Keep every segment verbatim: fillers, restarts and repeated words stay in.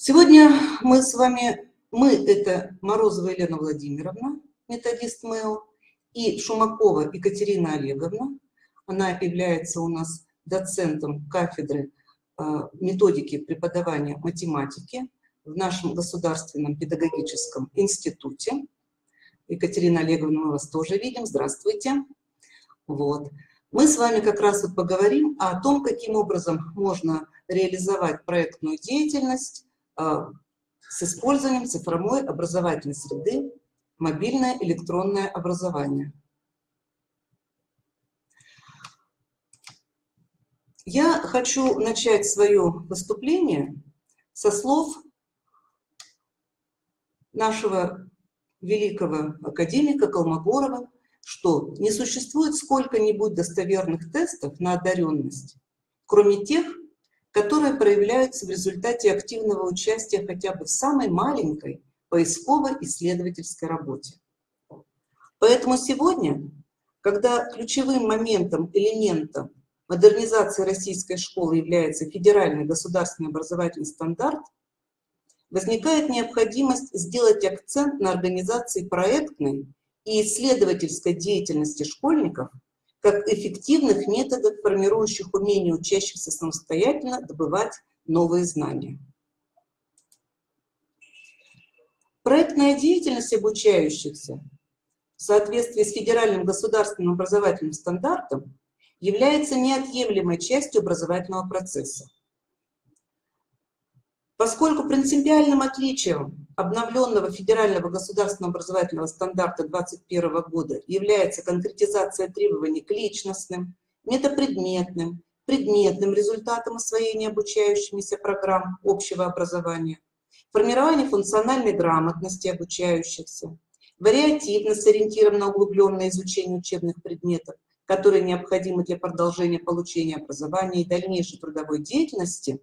Сегодня мы с вами, мы это Морозова Елена Владимировна, методист МЭО, и Шумакова Екатерина Олеговна. Она является у нас доцентом кафедры методики преподавания математики в нашем государственном педагогическом институте. Екатерина Олеговна, мы вас тоже видим. Здравствуйте. Вот. Мы с вами как раз вот поговорим о том, каким образом можно реализовать проектную деятельность с использованием цифровой образовательной среды, мобильное электронное образование. Я хочу начать свое выступление со слов нашего великого академика Колмогорова, что не существует сколько-нибудь достоверных тестов на одаренность, кроме тех, которые проявляются в результате активного участия хотя бы в самой маленькой поисково-исследовательской работе. Поэтому сегодня, когда ключевым моментом, элементом модернизации российской школы является федеральный государственный образовательный стандарт, возникает необходимость сделать акцент на организации проектной и исследовательской деятельности школьников как эффективных методов, формирующих умение учащихся самостоятельно добывать новые знания. Проектная деятельность обучающихся в соответствии с федеральным государственным образовательным стандартом является неотъемлемой частью образовательного процесса. Поскольку принципиальным отличием обновленного федерального государственного образовательного стандарта две тысячи двадцать первого года является конкретизация требований к личностным, метапредметным, предметным результатам освоения обучающимися программ общего образования, формирование функциональной грамотности обучающихся, вариативность, ориентированная на углубленное изучение учебных предметов, которые необходимы для продолжения получения образования и дальнейшей трудовой деятельности,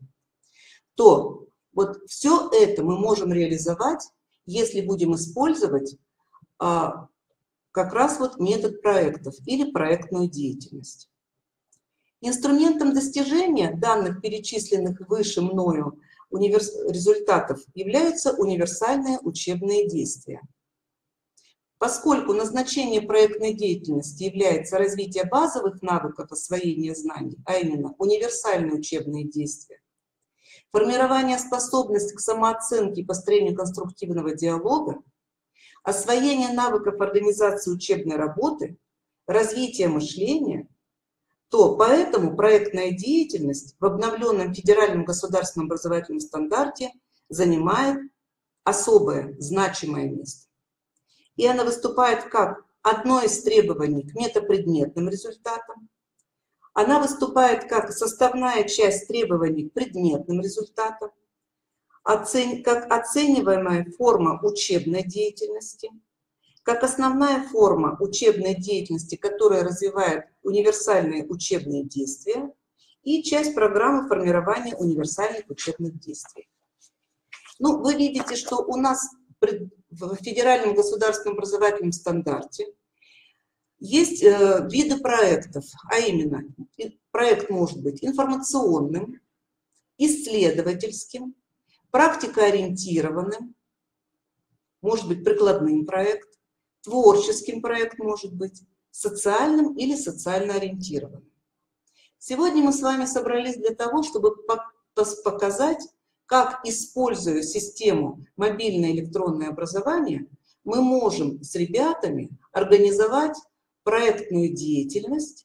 то вот все это мы можем реализовать, если будем использовать а, как раз вот метод проектов или проектную деятельность. Инструментом достижения данных перечисленных выше мною универс... результатов являются универсальные учебные действия. Поскольку назначение проектной деятельности является развитие базовых навыков освоения знаний, а именно универсальные учебные действия, формирование способности к самооценке и построению конструктивного диалога, освоение навыков организации учебной работы, развитие мышления, то поэтому проектная деятельность в обновленном федеральном государственном образовательном стандарте занимает особое значимое место. И она выступает как одно из требований к метапредметным результатам, она выступает как составная часть требований к предметным результатам, оцен... как оцениваемая форма учебной деятельности, как основная форма учебной деятельности, которая развивает универсальные учебные действия, и часть программы формирования универсальных учебных действий. Ну, вы видите, что у нас в федеральном государственном образовательном стандарте есть э, виды проектов, а именно проект может быть информационным, исследовательским, практикоориентированным, может быть прикладным проект, творческим проект может быть, социальным или социально ориентированным. Сегодня мы с вами собрались для того, чтобы показать, как, используя систему мобильное электронное образование, мы можем с ребятами организовать проектную деятельность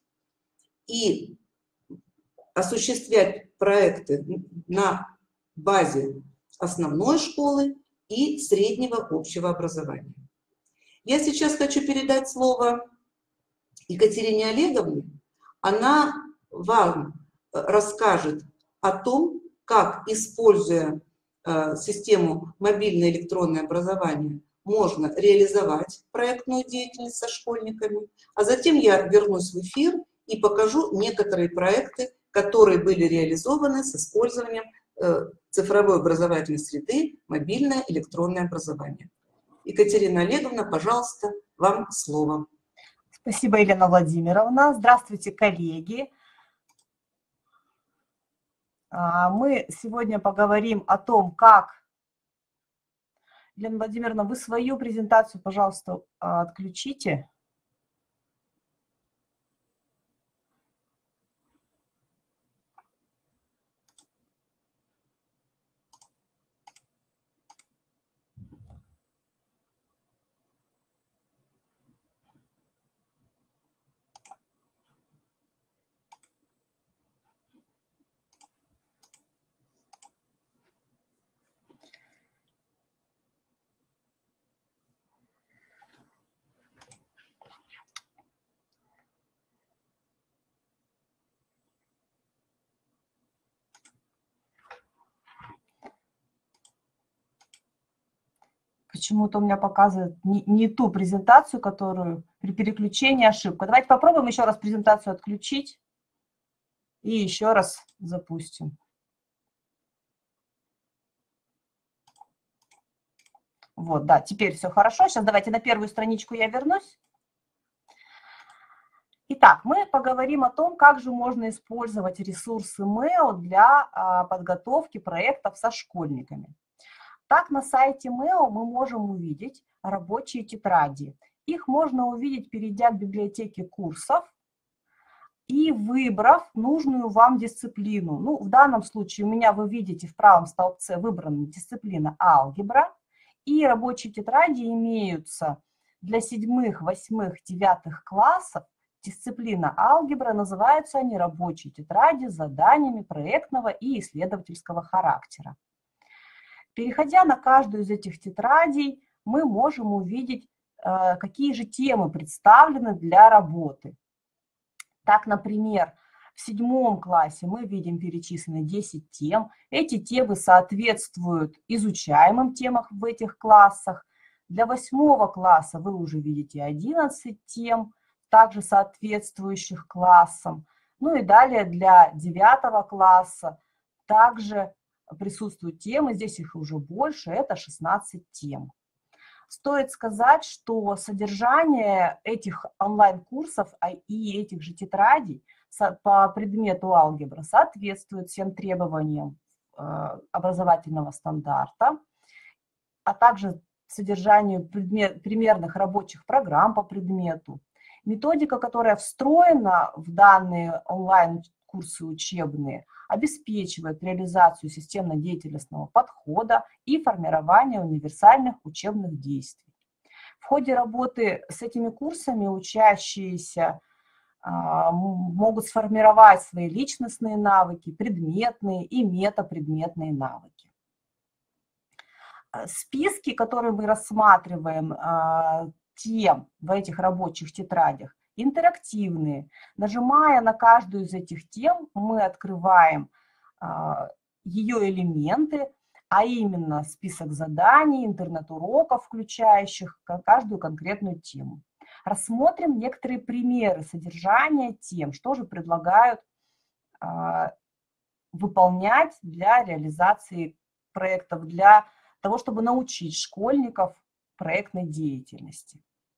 и осуществлять проекты на базе основной школы и среднего общего образования. Я сейчас хочу передать слово Екатерине Олеговне. Она вам расскажет о том, как, используя э, систему мобильное электронное образование, можно реализовать проектную деятельность со школьниками, а затем я вернусь в эфир и покажу некоторые проекты, которые были реализованы с использованием э, цифровой образовательной среды, мобильное электронное образование. Екатерина Олеговна, пожалуйста, вам слово. Спасибо, Елена Владимировна. Здравствуйте, коллеги. Мы сегодня поговорим о том, как Елена Владимировна, вы свою презентацию, пожалуйста, отключите. Почему-то у меня показывает не, не ту презентацию, которую при переключении ошибка. Давайте попробуем еще раз презентацию отключить и еще раз запустим. Вот, да, теперь все хорошо. Сейчас давайте на первую страничку я вернусь. Итак, мы поговорим о том, как же можно использовать ресурсы МЭО для а, подготовки проектов со школьниками. Так, на сайте МЭО мы можем увидеть рабочие тетради. Их можно увидеть, перейдя к библиотеке курсов и выбрав нужную вам дисциплину. Ну, в данном случае у меня, вы видите, в правом столбце выбрана дисциплина алгебра. И рабочие тетради имеются для седьмых, восьмых, девятых классов. Дисциплина алгебра, называются они рабочие тетради с заданиями проектного и исследовательского характера. Переходя на каждую из этих тетрадей, мы можем увидеть, какие же темы представлены для работы. Так, например, в седьмом классе мы видим перечислены десять тем. Эти темы соответствуют изучаемым темам в этих классах. Для восьмого класса вы уже видите одиннадцать тем, также соответствующих классам. Ну и далее для девятого класса также присутствуют темы, здесь их уже больше, это шестнадцать тем. Стоит сказать, что содержание этих онлайн-курсов и этих же тетрадей по предмету алгебра соответствует всем требованиям образовательного стандарта, а также содержанию примерных рабочих программ по предмету. Методика, которая встроена в данные онлайн-курсы учебные, обеспечивает реализацию системно-деятельностного подхода и формирование универсальных учебных действий. В ходе работы с этими курсами учащиеся а, могут сформировать свои личностные навыки, предметные и метапредметные навыки. Списки, которые мы рассматриваем, а, тем в этих рабочих тетрадях, интерактивные. Нажимая на каждую из этих тем, мы открываем а, ее элементы, а именно список заданий, интернет-уроков, включающих каждую конкретную тему. Рассмотрим некоторые примеры содержания тем, что же предлагают а, выполнять для реализации проектов, для того, чтобы научить школьников проектной деятельности.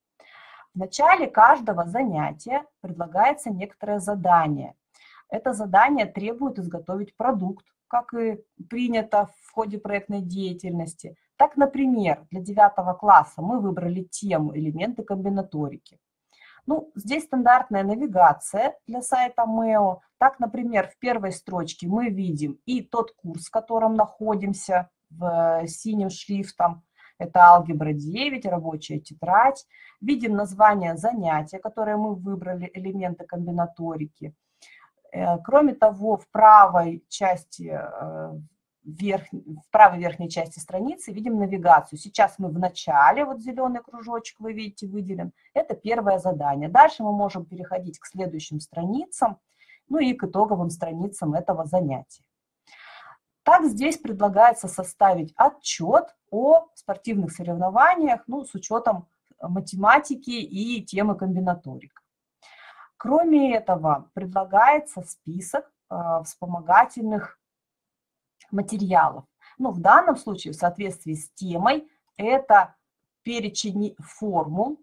В начале каждого занятия предлагается некоторое задание. Это задание требует изготовить продукт, как и принято в ходе проектной деятельности. Так, например, для девятого класса мы выбрали тему «Элементы комбинаторики». Ну, здесь стандартная навигация для сайта МЭО. Так, например, в первой строчке мы видим и тот курс, в котором находимся, в синим шрифтом. Это алгебра девять, рабочая тетрадь. Видим название занятия, которое мы выбрали, элементы комбинаторики. Кроме того, в правой части, верх... в правой верхней части страницы видим навигацию. Сейчас мы в начале, вот зеленый кружочек вы видите выделен, это первое задание. Дальше мы можем переходить к следующим страницам, ну и к итоговым страницам этого занятия. Так, здесь предлагается составить отчет о спортивных соревнованиях, ну, с учетом математики и темы комбинаторика. Кроме этого, предлагается список э, вспомогательных материалов. Ну, в данном случае, в соответствии с темой, это перечень формул,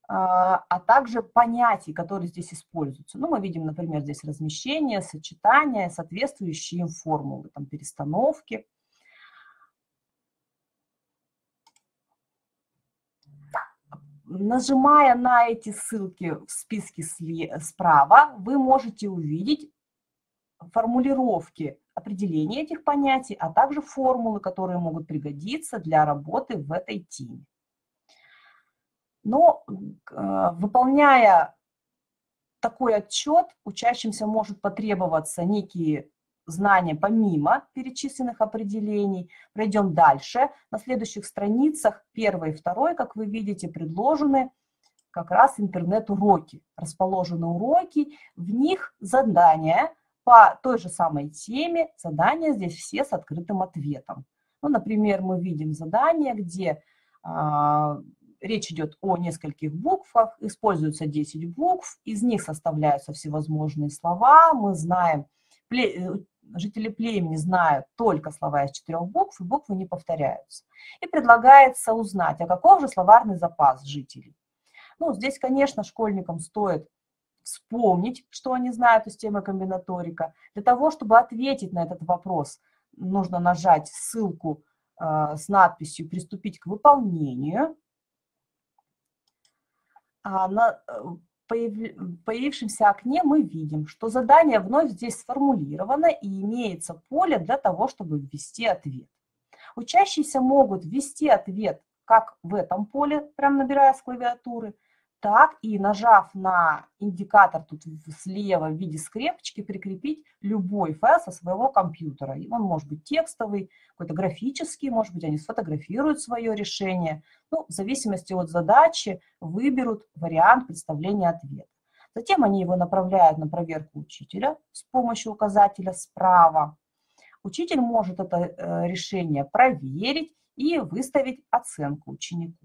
а также понятий, которые здесь используются. Ну, мы видим, например, здесь размещение, сочетание, соответствующие им формулы, там, перестановки. Нажимая на эти ссылки в списке справа, вы можете увидеть формулировки определения этих понятий, а также формулы, которые могут пригодиться для работы в этой теме. Но выполняя такой отчет, учащимся может потребоваться некие знания помимо перечисленных определений. Пройдем дальше. На следующих страницах, первой и второй, как вы видите, предложены как раз интернет-уроки. Расположены уроки, в них задания по той же самой теме. Задания здесь все с открытым ответом. Ну, например, мы видим задание, где а, речь идет о нескольких буквах, используются десять букв, из них составляются всевозможные слова. Мы знаем, жители племени знают только слова из четырех букв, и буквы не повторяются. И предлагается узнать, а каков же словарный запас жителей. Ну, здесь, конечно, школьникам стоит вспомнить, что они знают из темы комбинаторика. Для того, чтобы ответить на этот вопрос, нужно нажать ссылку э, с надписью «Приступить к выполнению». А на появившемся окне мы видим, что задание вновь здесь сформулировано и имеется поле для того, чтобы ввести ответ. Учащиеся могут ввести ответ как в этом поле, прям набирая с клавиатуры, так и, нажав на индикатор тут слева в виде скрепочки, прикрепить любой файл со своего компьютера. Он может быть текстовый, какой-то графический, может быть, они сфотографируют свое решение. Ну, в зависимости от задачи выберут вариант представления ответа. Затем они его направляют на проверку учителя с помощью указателя справа. Учитель может это решение проверить и выставить оценку ученику.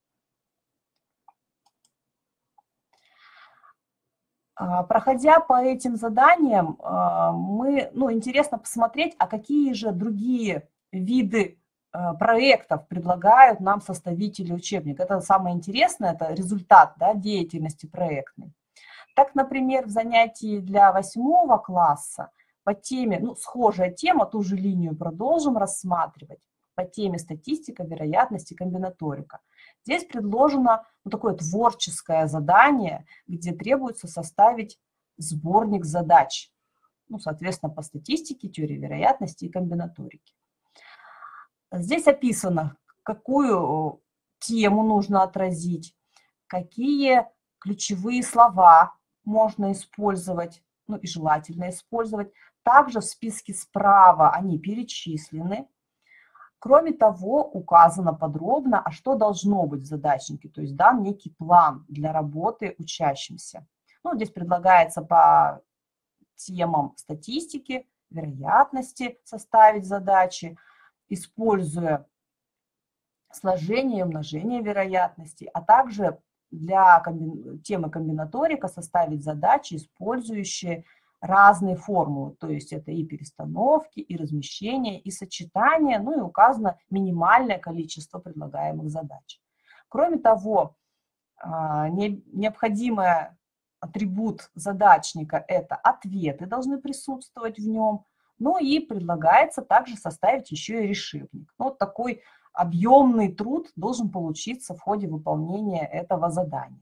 Проходя по этим заданиям, мы, ну, интересно посмотреть, а какие же другие виды проектов предлагают нам составители учебника. Это самое интересное, это результат, да, деятельности проектной. Так, например, в занятии для восьмого класса по теме, ну, схожая тема, ту же линию продолжим рассматривать, по теме статистика, вероятность и комбинаторика. Здесь предложено, ну, такое творческое задание, где требуется составить сборник задач, ну, соответственно, по статистике, теории вероятности и комбинаторике. Здесь описано, какую тему нужно отразить, какие ключевые слова можно использовать, ну и желательно использовать. Также в списке справа они перечислены. Кроме того, указано подробно, а что должно быть в задачнике, то есть дан некий план для работы учащимся. Ну, здесь предлагается по темам статистики, вероятности составить задачи, используя сложение и умножение вероятностей, а также для комби... темы комбинаторика составить задачи, использующие разные формулы, то есть это и перестановки, и размещения, и сочетания, ну и указано минимальное количество предлагаемых задач. Кроме того, необходимый атрибут задачника – это ответы должны присутствовать в нем, ну и предлагается также составить еще и решебник. Вот такой объемный труд должен получиться в ходе выполнения этого задания.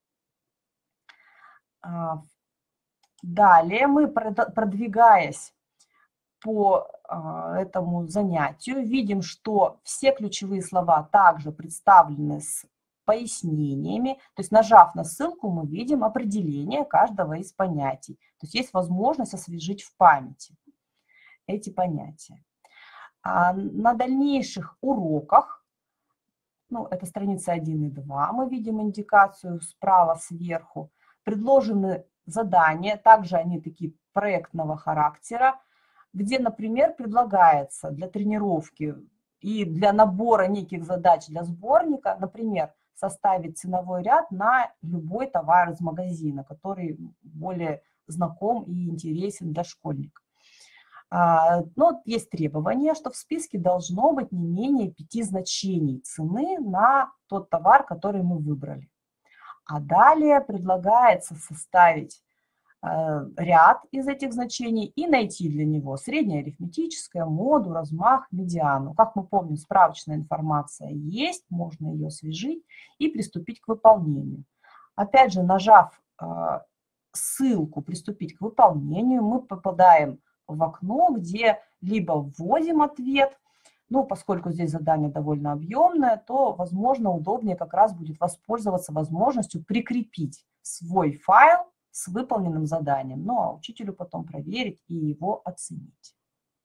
Далее мы, продвигаясь по этому занятию, видим, что все ключевые слова также представлены с пояснениями. То есть, нажав на ссылку, мы видим определение каждого из понятий. То есть, есть возможность освежить в памяти эти понятия. А на дальнейших уроках, ну, это страница один и два, мы видим индикацию справа сверху, предложены задания, также они такие проектного характера, где, например, предлагается для тренировки и для набора неких задач для сборника, например, составить ценовой ряд на любой товар из магазина, который более знаком и интересен для школьника. Но есть требование, что в списке должно быть не менее пяти значений цены на тот товар, который мы выбрали. А далее предлагается составить ряд из этих значений и найти для него среднее арифметическое, моду, размах, медиану. Как мы помним, справочная информация есть, можно ее освежить и приступить к выполнению. Опять же, нажав ссылку «Приступить к выполнению», мы попадаем в окно, где либо вводим ответ, ну, поскольку здесь задание довольно объемное, то, возможно, удобнее как раз будет воспользоваться возможностью прикрепить свой файл с выполненным заданием, ну, а учителю потом проверить и его оценить.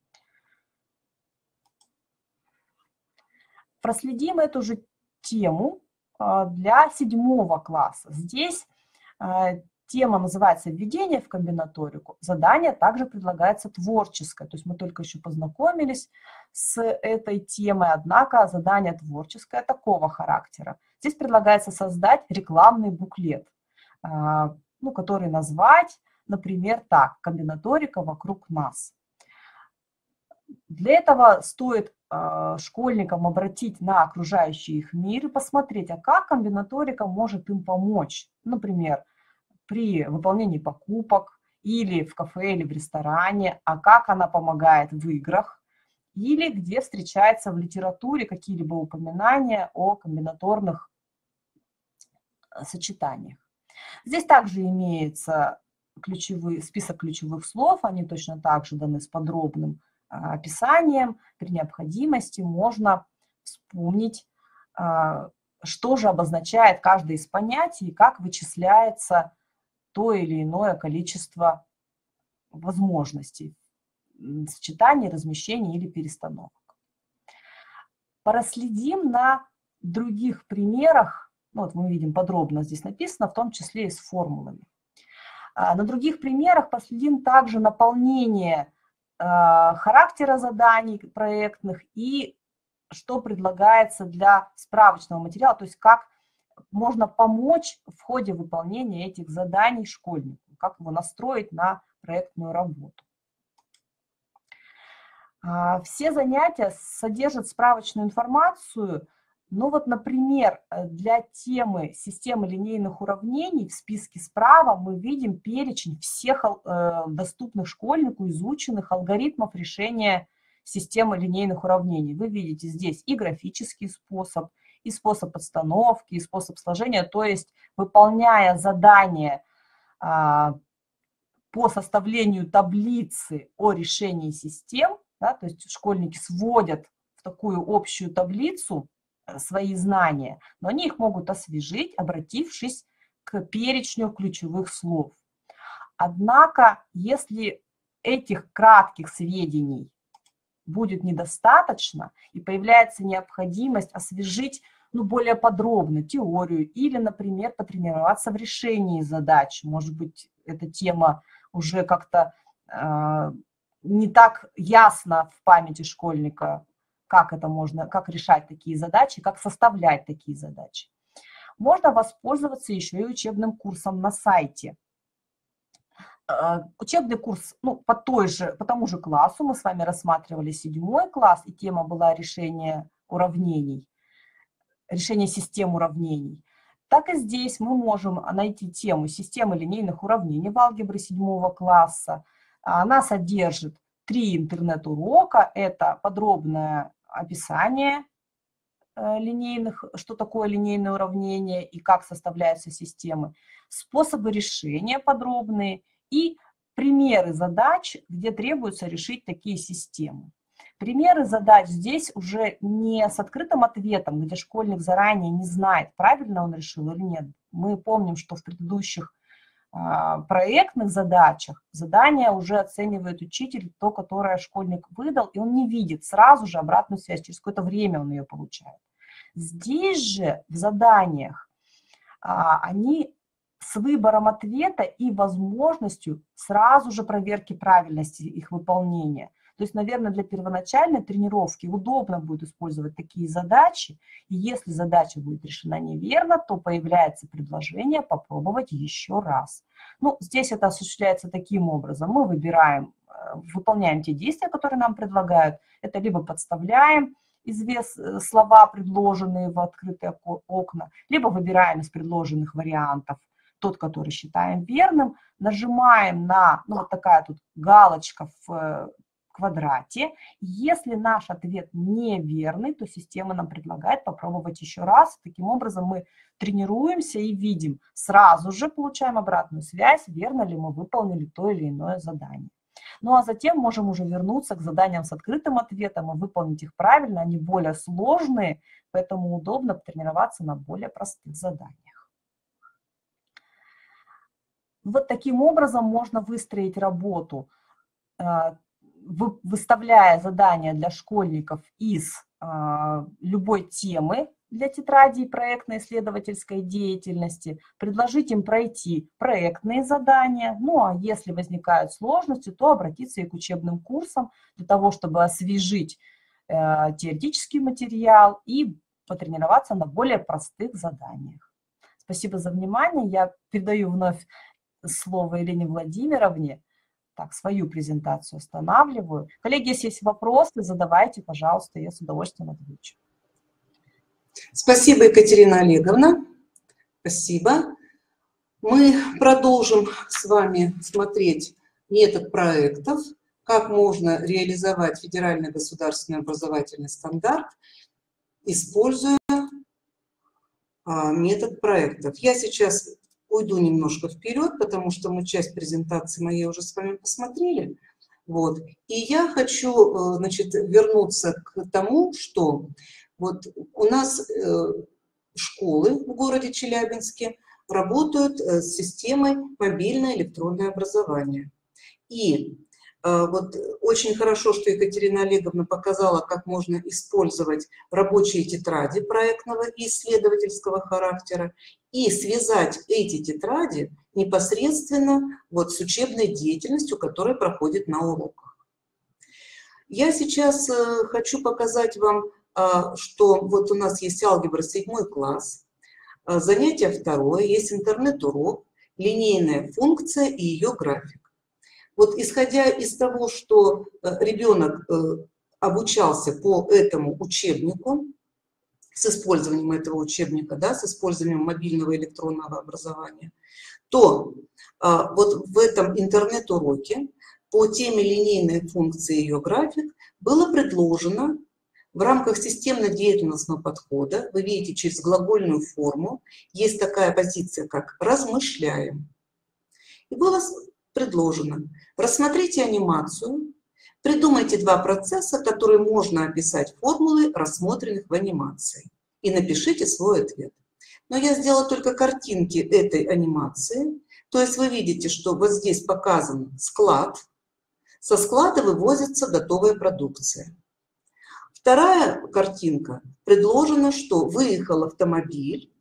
Проследим эту же тему для седьмого класса. Здесь тема называется «Введение в комбинаторику». Задание также предлагается творческое, то есть мы только еще познакомились с этой темой, однако задание творческое такого характера. Здесь предлагается создать рекламный буклет, ну, который назвать, например, так: «Комбинаторика вокруг нас». Для этого стоит э, школьникам обратить на окружающий их мир и посмотреть, а как комбинаторика может им помочь. Например, при выполнении покупок или в кафе, или в ресторане, а как она помогает в играх, или где встречается в литературе какие-либо упоминания о комбинаторных сочетаниях. Здесь также имеется ключевые, список ключевых слов, они точно так же даны с подробным а, описанием. При необходимости можно вспомнить, а, что же обозначает каждое из понятий и как вычисляется то или иное количество возможностей сочетаний, размещений или перестановок. Проследим на других примерах. Вот мы видим подробно здесь написано, в том числе и с формулами. На других примерах последим также наполнение характера заданий проектных и что предлагается для справочного материала, то есть как можно помочь в ходе выполнения этих заданий школьнику, как его настроить на проектную работу. Все занятия содержат справочную информацию. Ну вот, например, для темы системы линейных уравнений в списке справа мы видим перечень всех э, доступных школьнику изученных алгоритмов решения системы линейных уравнений. Вы видите здесь и графический способ, и способ подстановки, и способ сложения. То есть, выполняя задание э, по составлению таблицы о решении систем, да, то есть школьники сводят в такую общую таблицу свои знания, но они их могут освежить, обратившись к перечню ключевых слов. Однако, если этих кратких сведений будет недостаточно и появляется необходимость освежить, ну, более подробно теорию или, например, потренироваться в решении задач, может быть, эта тема уже как-то э, не так ясна в памяти школьника, как это можно, как решать такие задачи, как составлять такие задачи. Можно воспользоваться еще и учебным курсом на сайте. Учебный курс, ну, по, той же, по тому же классу, мы с вами рассматривали седьмой класс, и тема была решение уравнений, решение систем уравнений. Так и здесь мы можем найти тему системы линейных уравнений в алгебре седьмого класса. Она содержит три интернет-урока, это подробное описание линейных, что такое линейное уравнение и как составляются системы, способы решения подробные и примеры задач, где требуется решить такие системы. Примеры задач здесь уже не с открытым ответом, где школьник заранее не знает, правильно он решил или нет. Мы помним, что в предыдущих проектных задачах задание уже оценивает учитель, то, которое школьник выдал, и он не видит сразу же обратную связь, через какое-то время он ее получает. Здесь же в заданиях а, они с выбором ответа и возможностью сразу же проверки правильности их выполнения. То есть, наверное, для первоначальной тренировки удобно будет использовать такие задачи, и если задача будет решена неверно, то появляется предложение попробовать еще раз. Ну, здесь это осуществляется таким образом. Мы выбираем, выполняем те действия, которые нам предлагают. Это либо подставляем извест, слова, предложенные в открытые окна, либо выбираем из предложенных вариантов тот, который считаем верным, нажимаем на, ну, вот такая тут галочка в квадрате. Если наш ответ неверный, то система нам предлагает попробовать еще раз. Таким образом мы тренируемся и видим, сразу же получаем обратную связь, верно ли мы выполнили то или иное задание. Ну а затем можем уже вернуться к заданиям с открытым ответом и выполнить их правильно. Они более сложные, поэтому удобно тренироваться на более простых заданиях. Вот таким образом можно выстроить работу, выставляя задания для школьников из любой темы для тетради проектно-исследовательской деятельности, предложить им пройти проектные задания, ну а если возникают сложности, то обратиться и к учебным курсам для того, чтобы освежить э, теоретический материал и потренироваться на более простых заданиях. Спасибо за внимание. Я передаю вновь слово Ирине Владимировне. Так, свою презентацию останавливаю. Коллеги, если есть вопросы, задавайте, пожалуйста, я с удовольствием отвечу. Спасибо, Екатерина Олеговна. Спасибо. Мы продолжим с вами смотреть метод проектов, как можно реализовать федеральный государственный образовательный стандарт, используя метод проектов. Я сейчас уйду немножко вперед, потому что мы часть презентации моей уже с вами посмотрели. Вот. И я хочу, значит, вернуться к тому, что вот у нас школы в городе Челябинске работают с системой мобильное электронное образование. И вот очень хорошо, что Екатерина Олеговна показала, как можно использовать рабочие тетради проектного и исследовательского характера и связать эти тетради непосредственно вот с учебной деятельностью, которая проходит на уроках. Я сейчас хочу показать вам, что вот у нас есть алгебра седьмой класс, занятие второе, есть интернет-урок, линейная функция и ее график. Вот исходя из того, что ребенок обучался по этому учебнику, с использованием этого учебника, да, с использованием мобильного электронного образования, то вот в этом интернет-уроке по теме линейной функции и ее график было предложено в рамках системно-деятельностного подхода, вы видите, через глагольную форму, есть такая позиция, как «размышляем». И было предложено: рассмотрите анимацию, придумайте два процесса, которые можно описать формулой, рассмотренных в анимации, и напишите свой ответ. Но я сделала только картинки этой анимации, то есть вы видите, что вот здесь показан склад, со склада вывозится готовая продукция. Вторая картинка предложена, что выехал автомобиль,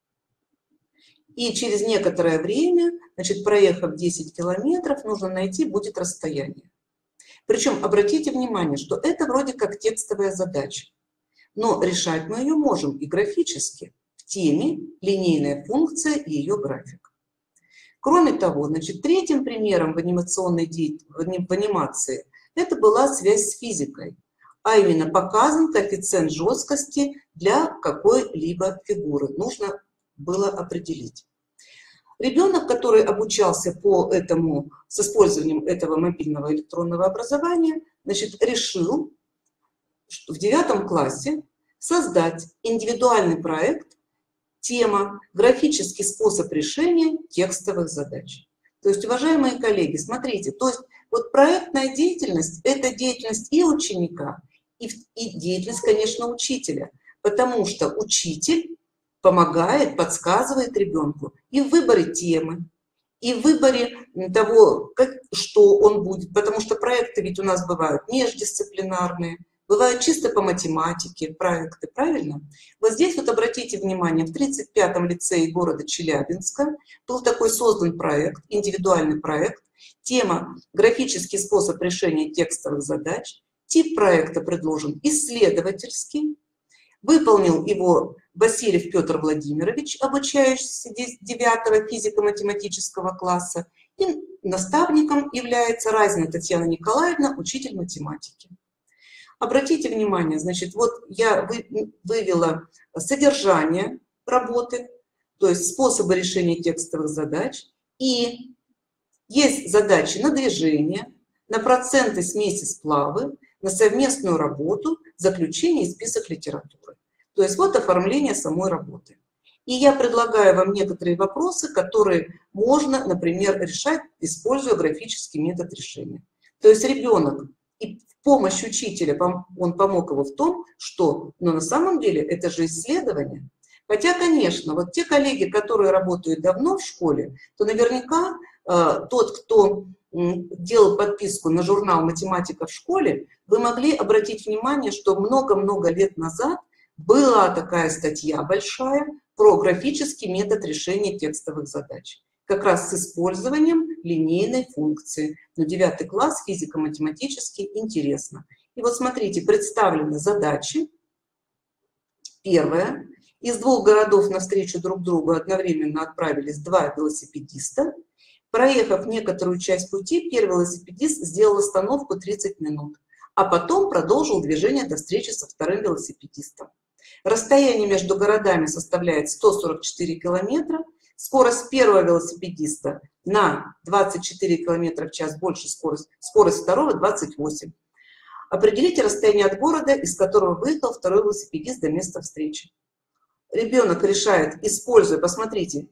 и через некоторое время, значит, проехав десять километров, нужно найти будет расстояние. Причем обратите внимание, что это вроде как текстовая задача, но решать мы ее можем и графически, в теме линейная функция и ее график. Кроме того, значит, третьим примером в анимационной деятельности, в анимации, это была связь с физикой, а именно показан коэффициент жесткости для какой-либо фигуры. Нужно было определить. Ребенок, который обучался по этому, с использованием этого мобильного электронного образования, значит, решил в девятом классе создать индивидуальный проект, тема «Графический способ решения текстовых задач». То есть, уважаемые коллеги, смотрите, то есть вот проектная деятельность – это деятельность и ученика, и, и деятельность, конечно, учителя, потому что учитель помогает, подсказывает ребенку и в выборе темы, и в выборе того, как, что он будет, потому что проекты ведь у нас бывают междисциплинарные, бывают чисто по математике проекты, правильно? Вот здесь вот обратите внимание, в тридцать пятом лицее города Челябинска был такой создан проект, индивидуальный проект, тема «Графический способ решения текстовых задач», тип проекта предложен исследовательский, выполнил его Васильев Петр Владимирович, обучающийся девятого физико-математического класса, и наставником является Разина Татьяна Николаевна, учитель математики. Обратите внимание, значит, вот я вывела содержание работы, то есть способы решения текстовых задач, и есть задачи на движение, на проценты смеси сплавы, на совместную работу, заключение и список литературы. То есть вот оформление самой работы. И я предлагаю вам некоторые вопросы, которые можно, например, решать, используя графический метод решения. То есть ребенок, и помощь учителя, он помог его в том, что, но на самом деле это же исследование. Хотя, конечно, вот те коллеги, которые работают давно в школе, то наверняка э, тот, кто э, делал подписку на журнал «Математика в школе», вы могли обратить внимание, что много-много лет назад была такая статья большая про графический метод решения текстовых задач, как раз с использованием линейной функции. Но девятый класс, физико-математический, интересно. И вот смотрите, представлены задачи. Первая. Из двух городов навстречу друг другу одновременно отправились два велосипедиста. Проехав некоторую часть пути, первый велосипедист сделал остановку тридцать минут, а потом продолжил движение до встречи со вторым велосипедистом. Расстояние между городами составляет сто сорок четыре километра. Скорость первого велосипедиста на двадцать четыре километра в час больше скорость, скорость второго двадцать восемь. Определите расстояние от города, из которого выехал второй велосипедист до места встречи. Ребенок решает, используя, посмотрите,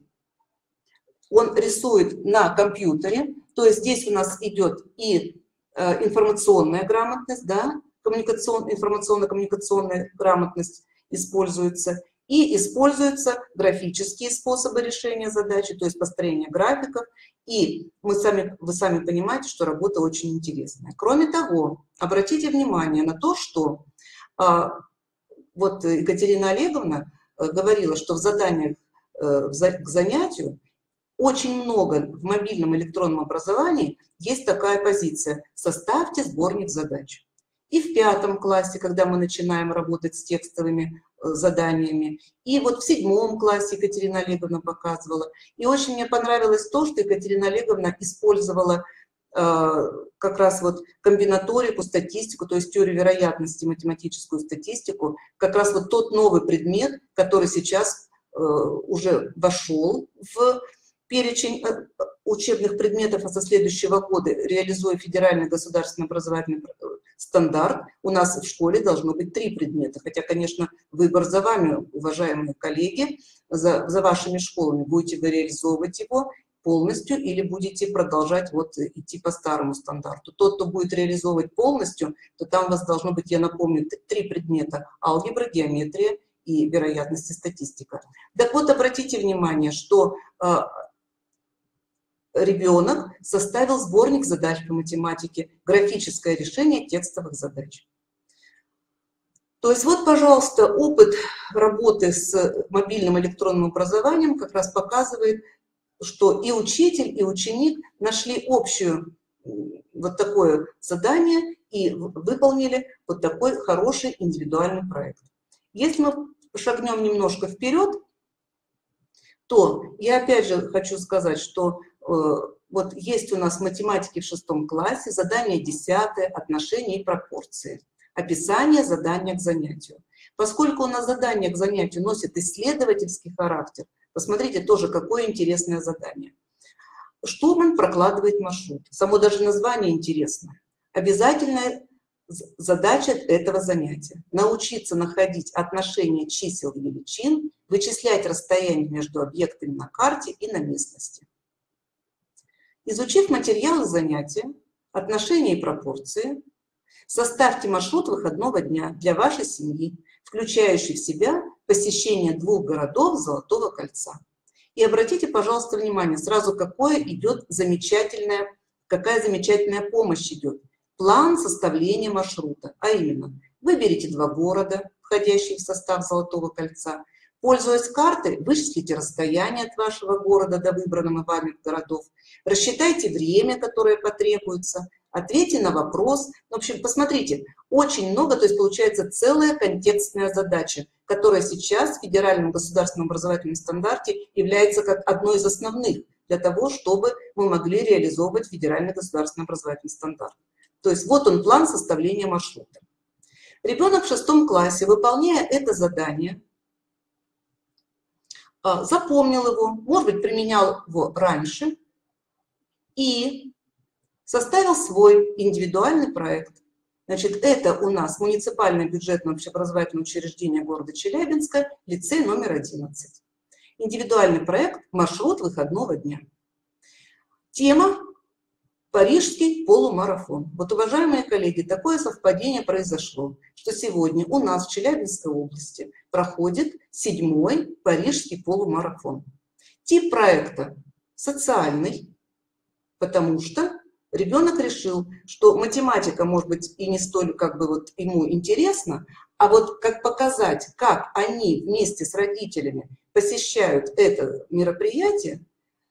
он рисует на компьютере, то есть здесь у нас идет и э, информационная грамотность, да, коммуникацион, информационно-коммуникационная грамотность используется, и используются графические способы решения задачи, то есть построение графиков, и мы сами, вы сами понимаете, что работа очень интересная. Кроме того, обратите внимание на то, что э, вот Екатерина Олеговна говорила, что в заданиях э, к занятию очень много в мобильном электронном образовании есть такая позиция – составьте сборник задач. И в пятом классе, когда мы начинаем работать с текстовыми э, заданиями, и вот в седьмом классе Екатерина Олеговна показывала. И очень мне понравилось то, что Екатерина Олеговна использовала э, как раз вот комбинаторику, статистику, то есть теорию вероятности, математическую статистику, как раз вот тот новый предмет, который сейчас э, уже вошел в перечень учебных предметов, а со следующего года, реализуя федеральный государственный образовательный стандарт, у нас в школе должно быть три предмета. Хотя, конечно, выбор за вами, уважаемые коллеги, за, за вашими школами. Будете вы реализовывать его полностью или будете продолжать вот идти по старому стандарту. Тот, кто будет реализовывать полностью, то там у вас должно быть, я напомню, три предмета: алгебра, геометрия и вероятность и статистика. Так вот, обратите внимание, что э, ребенок составил сборник задач по математике, графическое решение текстовых задач. То есть вот, пожалуйста, опыт работы с мобильным электронным образованием как раз показывает, что и учитель, и ученик нашли общую вот такое задание и выполнили вот такой хороший индивидуальный проект. Если мы шагнем немножко вперед, то я опять же хочу сказать, что э, вот есть у нас в математике в шестом классе задание десятое, отношения и пропорции. Описание задания к занятию. Поскольку у нас задание к занятию носит исследовательский характер, посмотрите тоже, какое интересное задание. Штурман прокладывает маршрут. Само даже название интересное. Обязательная задача этого занятия – научиться находить отношения чисел и величин, вычислять расстояние между объектами на карте и на местности. Изучив материалы занятия, отношения и пропорции, составьте маршрут выходного дня для вашей семьи, включающий в себя посещение двух городов Золотого кольца. И обратите, пожалуйста, внимание, сразу какое идет замечательная, какая замечательная помощь идет. План составления маршрута, а именно, выберите два города, входящие в состав Золотого кольца. Пользуясь картой, вычислите расстояние от вашего города до выбранных вами городов, рассчитайте время, которое потребуется, ответьте на вопрос. В общем, посмотрите, очень много, то есть получается целая контекстная задача, которая сейчас в федеральном государственном образовательном стандарте является как одной из основных для того, чтобы мы могли реализовывать федеральный государственный образовательный стандарт. То есть вот он, план составления маршрута. Ребенок в шестом классе, выполняя это задание, запомнил его, может быть, применял его раньше и составил свой индивидуальный проект. Значит, это у нас муниципальное бюджетное общеобразовательное учреждение города Челябинска, лицей номер одиннадцать. Индивидуальный проект «Маршрут выходного дня». Тема «Парижский полумарафон». Вот, уважаемые коллеги, такое совпадение произошло, что сегодня у нас в Челябинской области проходит седьмой Парижский полумарафон. Тип проекта социальный, потому что ребенок решил, что математика, может быть, и не столь как бы вот ему интересна, а вот как показать, как они вместе с родителями посещают это мероприятие,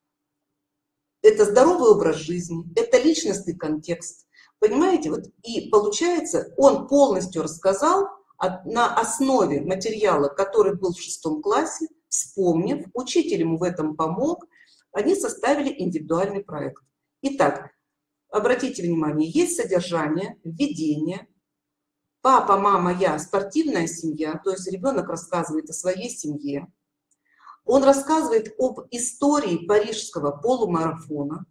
это здоровый образ жизни, это личностный контекст. Понимаете? Вот, и получается, он полностью рассказал на основе материала, который был в шестом классе, вспомнив, учитель ему в этом помог, они составили индивидуальный проект. Итак, обратите внимание, есть содержание, введение. Папа, мама, я, спортивная семья, то есть ребенок рассказывает о своей семье. Он рассказывает об истории парижского полумарафона.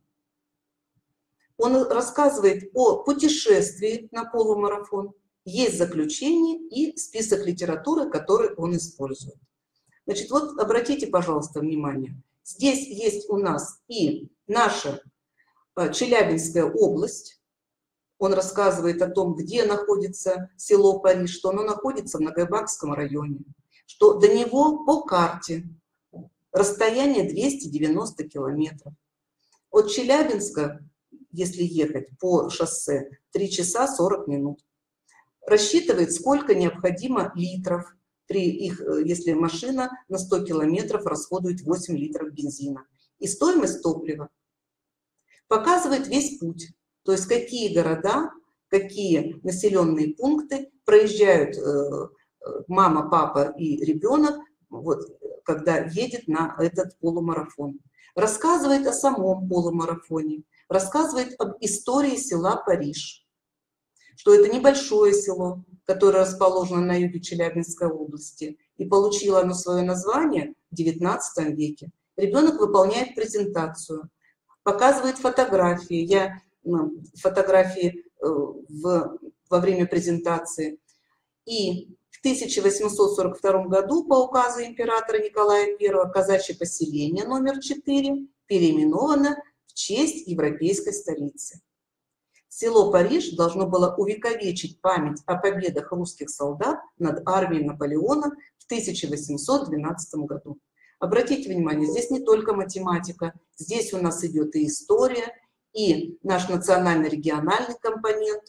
Он рассказывает о путешествии на полумарафон. Есть заключение и список литературы, который он использует. Значит, вот обратите, пожалуйста, внимание. Здесь есть у нас и наша Челябинская область. Он рассказывает о том, где находится село Париж, что оно находится в Многобакском районе, что до него по карте расстояние двести девяносто километров. От Челябинска, если ехать по шоссе, три часа сорок минут. Рассчитывает, сколько необходимо литров, при их, если машина на сто километров расходует восемь литров бензина. И стоимость топлива. Показывает весь путь, то есть какие города, какие населенные пункты проезжают э, мама, папа и ребенок, вот, когда едет на этот полумарафон. Рассказывает о самом полумарафоне, рассказывает об истории села Париж, что это небольшое село, которое расположено на юге Челябинской области, и получило оно свое название в девятнадцатом веке. Ребенок выполняет презентацию, показывает фотографии, я, ну, фотографии э, в, во время презентации. И в тысяча восемьсот сорок втором году по указу императора Николая Первого казачье поселение номер четыре переименовано в честь европейской столицы. Село Париж должно было увековечить память о победах русских солдат над армией Наполеона в тысяча восемьсот двенадцатом году. Обратите внимание, здесь не только математика, здесь у нас идет и история, и наш национально-региональный компонент,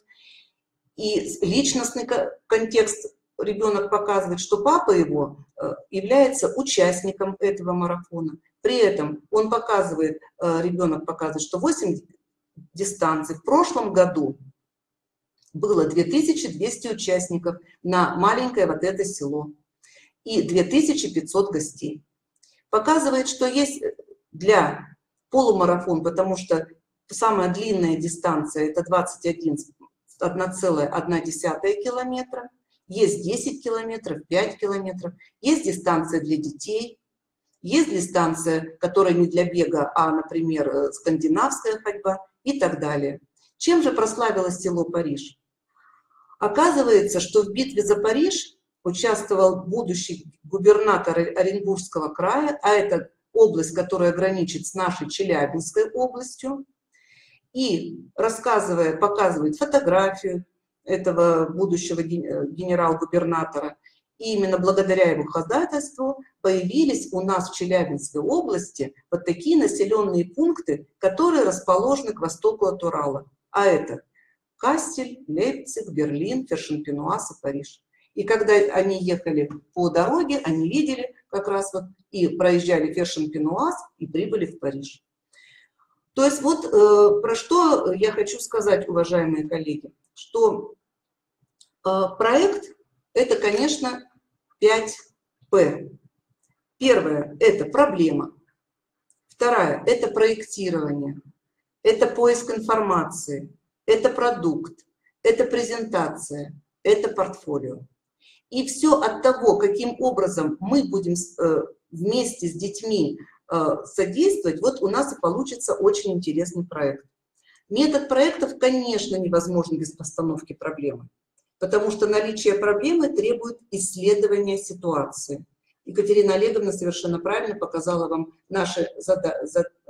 и личностный контекст. Ребенок показывает, что папа его является участником этого марафона. При этом он показывает, ребенок показывает, что восемь дистанций. В прошлом году было две тысячи двести участников на маленькое вот это село и две тысячи пятьсот гостей. Показывает, что есть для полумарафон, потому что самая длинная дистанция это двадцать один целых одна десятая километра, есть десять километров, пять километров, есть дистанция для детей, есть дистанция, которая не для бега, а, например, скандинавская ходьба и так далее. Чем же прославилось село Париж? Оказывается, что в битве за Париж участвовал будущий губернатор Оренбургского края, а это область, которая граничит с нашей Челябинской областью, и рассказывая, показывает фотографию этого будущего генерал-губернатора. И именно благодаря его ходатайству появились у нас в Челябинской области вот такие населенные пункты, которые расположены к востоку от Урала. А это Кастель, Лейпциг, Берлин, Фершенпенуаз и Париж. И когда они ехали по дороге, они видели как раз вот и проезжали Фершенпенуаз и прибыли в Париж. То есть вот э, про что я хочу сказать, уважаемые коллеги, что э, проект это, конечно, пять П. Первое – это проблема. Вторая – это проектирование. Это поиск информации. Это продукт. Это презентация. Это портфолио. И все от того, каким образом мы будем вместе с детьми содействовать, вот у нас и получится очень интересный проект. Метод проектов, конечно, невозможен без постановки проблемы, потому что наличие проблемы требует исследования ситуации. Екатерина Олеговна совершенно правильно показала вам наши зада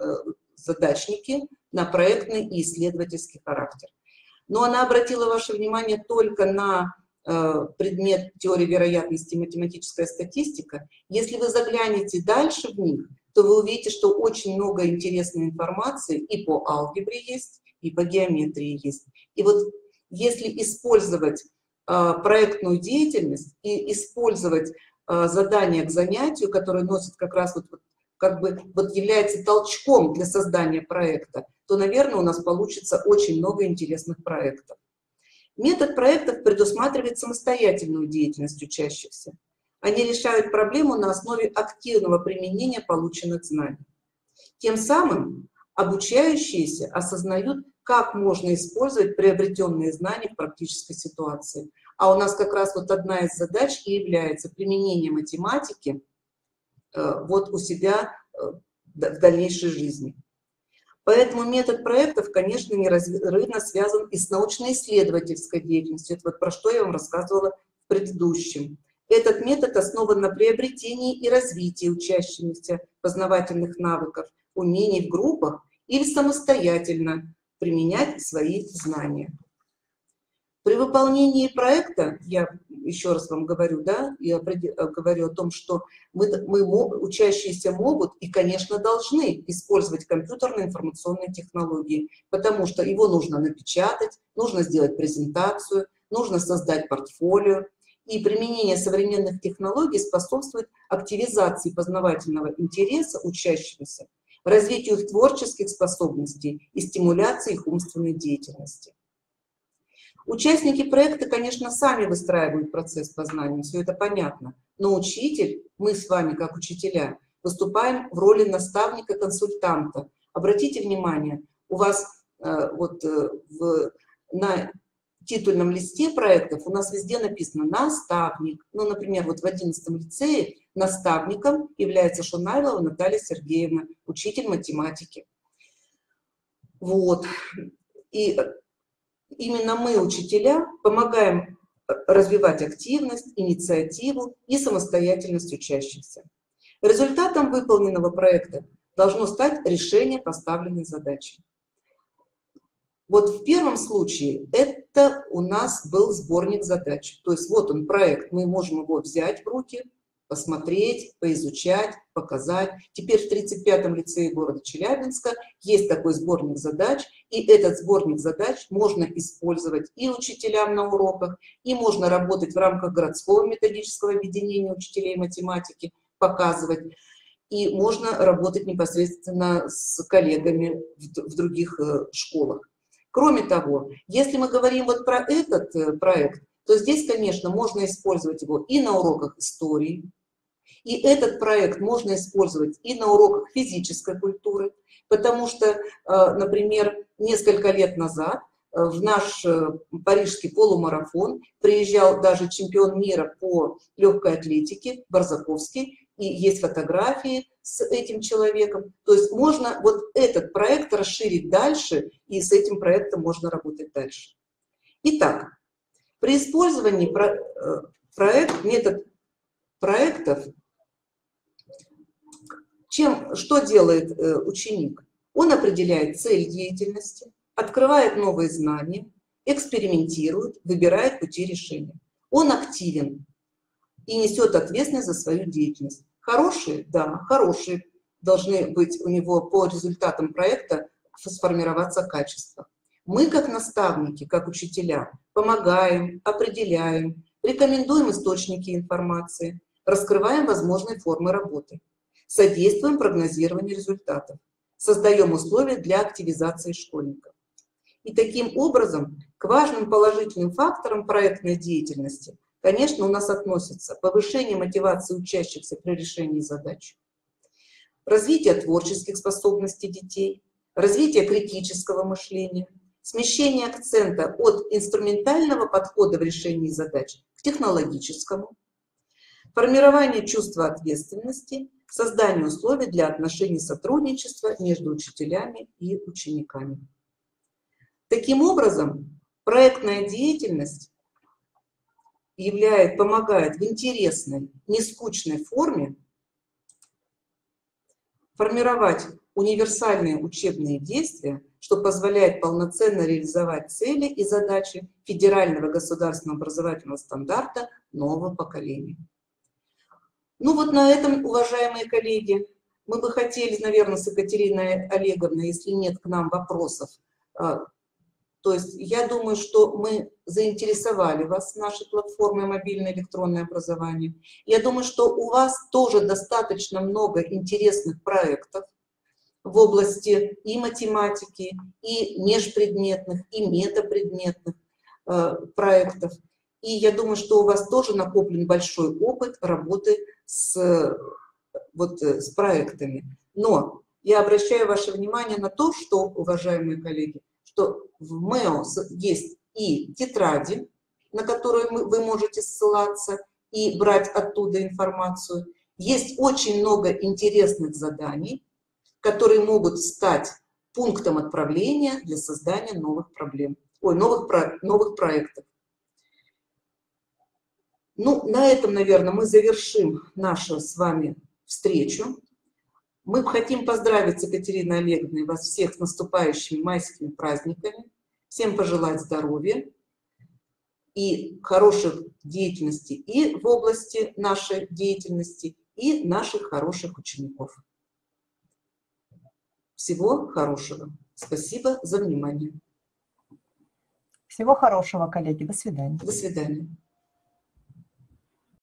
задачники на проектный и исследовательский характер. Но она обратила ваше внимание только на э, предмет теории вероятности и математическая статистика. Если вы заглянете дальше в них, то вы увидите, что очень много интересной информации и по алгебре есть, и по геометрии есть. И вот если использовать э, проектную деятельность и использовать э, задания к занятию, которые носят как раз вот, как бы вот является толчком для создания проекта, то, наверное, у нас получится очень много интересных проектов. Метод проектов предусматривает самостоятельную деятельность учащихся. Они решают проблему на основе активного применения полученных знаний. Тем самым обучающиеся осознают, как можно использовать приобретенные знания в практической ситуации. А у нас как раз вот одна из задач и является применение математики э, вот у себя э, в дальнейшей жизни. Поэтому метод проектов, конечно, неразрывно связан и с научно-исследовательской деятельностью. Это вот про что я вам рассказывала в предыдущем. Этот метод основан на приобретении и развитии учащихся познавательных навыков, умений в группах или самостоятельно применять свои знания. При выполнении проекта, я еще раз вам говорю, да, я говорю о том, что мы, мы, учащиеся могут и, конечно, должны использовать компьютерные информационные технологии, потому что его нужно напечатать, нужно сделать презентацию, нужно создать портфолио. И применение современных технологий способствует активизации познавательного интереса учащихся, развитию их творческих способностей и стимуляции их умственной деятельности. Участники проекта, конечно, сами выстраивают процесс познания, все это понятно, но учитель, мы с вами, как учителя, выступаем в роли наставника-консультанта. Обратите внимание, у вас э, вот э, в, на титульном листе проектов у нас везде написано «наставник». Ну, например, вот в одиннадцатом лицее наставником является Шунайлова Наталья Сергеевна, учитель математики. Вот. И именно мы, учителя, помогаем развивать активность, инициативу и самостоятельность учащихся. Результатом выполненного проекта должно стать решение поставленной задачи. Вот в первом случае это у нас был сборник задач. То есть вот он проект, мы можем его взять в руки, посмотреть, поизучать, показать. Теперь в тридцать пятом лицее города Челябинска есть такой сборник задач, и этот сборник задач можно использовать и учителям на уроках, и можно работать в рамках городского методического объединения учителей математики, показывать, и можно работать непосредственно с коллегами в других школах. Кроме того, если мы говорим вот про этот проект, то здесь, конечно, можно использовать его и на уроках истории, и этот проект можно использовать и на уроках физической культуры, потому что, например, несколько лет назад в наш парижский полумарафон приезжал даже чемпион мира по легкой атлетике Барзаковский, и есть фотографии с этим человеком. То есть можно вот этот проект расширить дальше, и с этим проектом можно работать дальше. Итак, при использовании про, проект, метод проектов, чем, что делает ученик? Он определяет цель деятельности, открывает новые знания, экспериментирует, выбирает пути решения. Он активен и несет ответственность за свою деятельность. Хорошие, да, хорошие должны быть у него по результатам проекта сформироваться качества. Мы, как наставники, как учителя, помогаем, определяем, рекомендуем источники информации, раскрываем возможные формы работы, содействуем прогнозированию результатов, создаем условия для активизации школьников. И таким образом к важным положительным факторам проектной деятельности, конечно, у нас относятся повышение мотивации учащихся при решении задач, развитие творческих способностей детей, развитие критического мышления, смещение акцента от инструментального подхода в решении задач к технологическому, формирование чувства ответственности, создание условий для отношений сотрудничества между учителями и учениками. Таким образом, проектная деятельность являет, помогает в интересной, нескучной форме формировать универсальные учебные действия, что позволяет полноценно реализовать цели и задачи федерального государственного образовательного стандарта нового поколения. Ну вот на этом, уважаемые коллеги, мы бы хотели, наверное, с Екатериной Олеговной, если нет к нам вопросов, то есть я думаю, что мы заинтересовали вас нашей платформой «Мобильное электронное образование». Я думаю, что у вас тоже достаточно много интересных проектов в области и математики, и межпредметных, и метапредметных э, проектов. И я думаю, что у вас тоже накоплен большой опыт работы с, вот, с проектами. Но я обращаю ваше внимание на то, что, уважаемые коллеги, что в МЭО есть и тетради, на которые вы можете ссылаться и брать оттуда информацию. Есть очень много интересных заданий, которые могут стать пунктом отправления для создания новых проблем, ой, новых, про, новых проектов. Ну, на этом, наверное, мы завершим нашу с вами встречу. Мы хотим поздравить с Екатериной Олеговной вас всех с наступающими майскими праздниками. Всем пожелать здоровья и хороших деятельности и в области нашей деятельности, и наших хороших учеников. Всего хорошего. Спасибо за внимание. Всего хорошего, коллеги. До свидания. До свидания.